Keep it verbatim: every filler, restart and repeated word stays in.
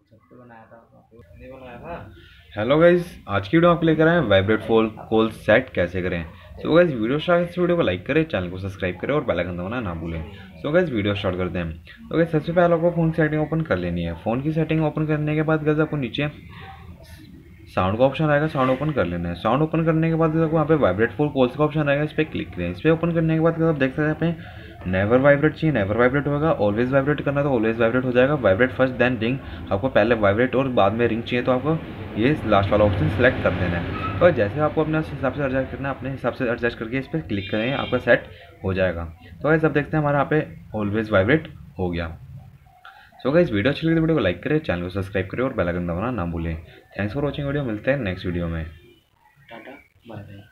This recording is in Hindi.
हेलो गाइज, आज की वीडियो आपके लेकर आए हैं वाइब्रेट फोन कॉल सेट कैसे करें। सो गाइज वीडियो स्टार्ट इस वीडियो को लाइक करें, चैनल को सब्सक्राइब करें और बेल आइकन दबाना ना भूलें। सो गाइज वीडियो स्टार्ट करते हैं। तो गाइज सबसे पहले आपको फ़ोन की सेटिंग ओपन कर लेनी है। फ़ोन की सेटिंग ओपन करने के बाद गाइज आपको नीचे साउंड का ऑप्शन आएगा, साउंड ओपन कर लेना है। साउंड ओपन करने के बाद आपको वहाँ पे वाइब्रेट फोन कॉल्स का ऑप्शन आएगा, इस पर क्लिक करें। इस पर ओपन करने के बाद आप देख सकते हैं यहाँ पे नेवर वाइब्रेट चाहिए, नेवर वाइब्रेट होगा। ऑलवेज वाइब्रेट करना तो ऑलवेज वाइब्रेट हो जाएगा। वाइब्रेट फर्स्ट देन रिंग, आपको पहले वाइब्रेट और बाद में रिंग चाहिए तो आपको ये लास्ट वाला ऑप्शन सेलेक्ट कर देना है। तो जैसे आपको अपने हिसाब से एडजस्ट करना है, अपने हिसाब से एडजस्ट करके इस पर क्लिक करें, आपका सेट हो जाएगा। तो गाइस अब देखते हैं हमारा यहाँ पे ऑलवेज वाइब्रेट हो गया। सो गाइस वीडियो अच्छी लगी तो वीडियो को लाइक करें, चैनल को सब्सक्राइब करें और बेल आइकन दबाना ना भूलें। थैंक्स फॉर वॉचिंग वीडियो, मिलते हैं नेक्स्ट वीडियो में। Tata bye bye.